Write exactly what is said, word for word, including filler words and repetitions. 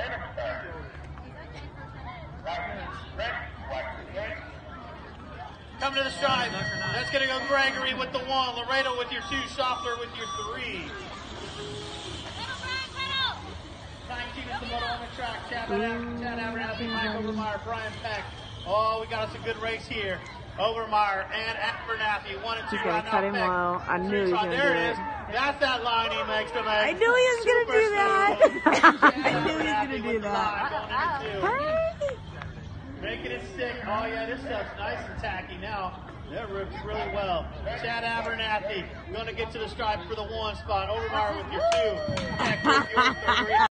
Come to the stripe. That's going to go Gregory with the one. Laredo with your two. Schaffler with your three. nineteen is the motor on the track. Chad Abernathy, Mike Overmeyer, Brian Peck. Oh, we got us a good race here. Overmeyer and Abernathy, one and two. He's gonna cut him low. I knew he was gonna there do it it. is. That's that line he makes to make. I knew he was gonna do that. I knew he was gonna do that. Making it stick. Oh yeah, this stuff's nice and tacky now. That rips really well. Chad Abernathy going to get to the stripe for the one spot. Overmeyer with your two. Peck with your three.